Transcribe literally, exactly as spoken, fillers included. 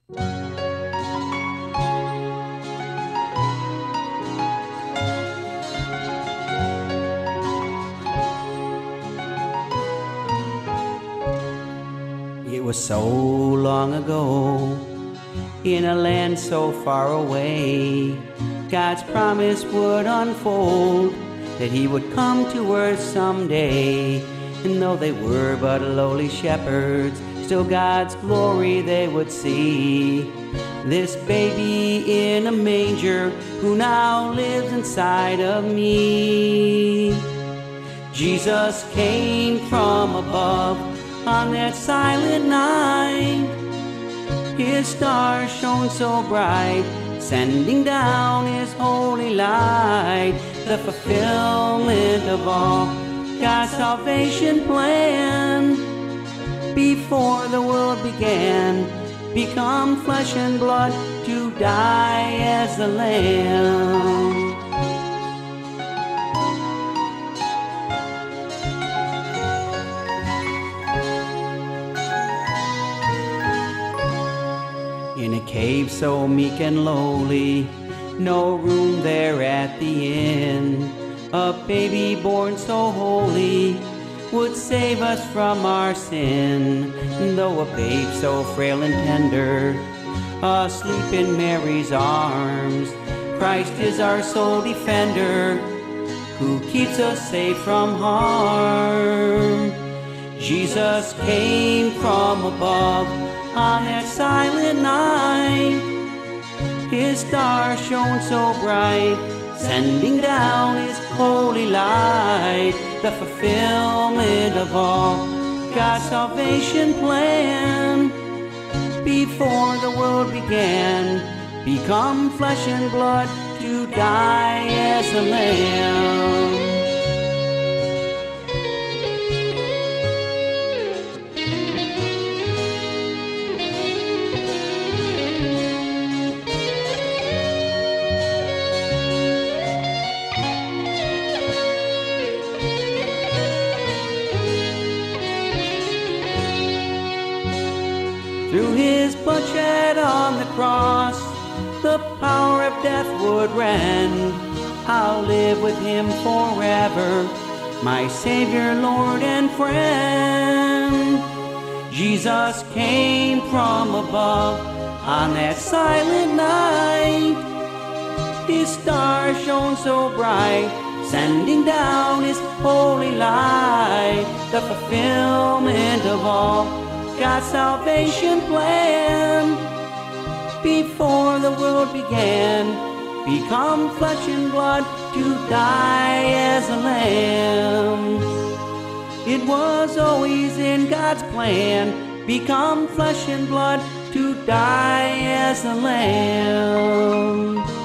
It was so long ago, in a land so far away, God's promise would unfold, that He would come to earth someday. And though they were but lowly shepherds, still God's glory they would see. This baby in a manger, who now lives inside of me. Jesus came from above on that silent night. His star shone so bright, sending down His holy light, the fulfillment of all God's salvation plan. Before the world began, become flesh and blood to die as the Lamb. In a cave so meek and lowly, no room there at the inn, a baby born so holy would save us from our sin. Though a babe so frail and tender, asleep in Mary's arms, Christ is our sole defender, who keeps us safe from harm. Jesus came from above on that silent night. His star shone so bright, sending down His holy light, the fulfillment of all God's salvation plan. Before the world began, become flesh and blood to die as a lamb. Through His blood shed on the cross, the power of death would rend. I'll live with Him forever, my Savior, Lord, and friend. Jesus came from above on that silent night. His star shone so bright, sending down His holy light, the fulfillment of all God's salvation plan. Before the world began, become flesh and blood to die as a lamb. It was always in God's plan, become flesh and blood to die as a lamb.